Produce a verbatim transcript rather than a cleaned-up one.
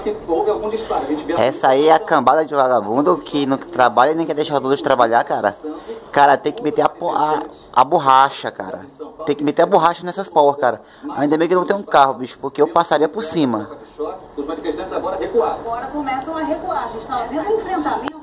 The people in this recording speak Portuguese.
que houve algum disparo. A gente vê Essa aí é a cambada de vagabundo que não trabalha e nem quer deixar os outros trabalhar, cara. Cara, tem que meter a, a, a borracha, cara. Tem que meter a borracha nessas porras, cara. Ainda bem que não tem um carro, bicho, porque eu passaria por cima. Os manifestantes agora recuaram. Agora começam a recuar. A gente está vendo um enfrentamento.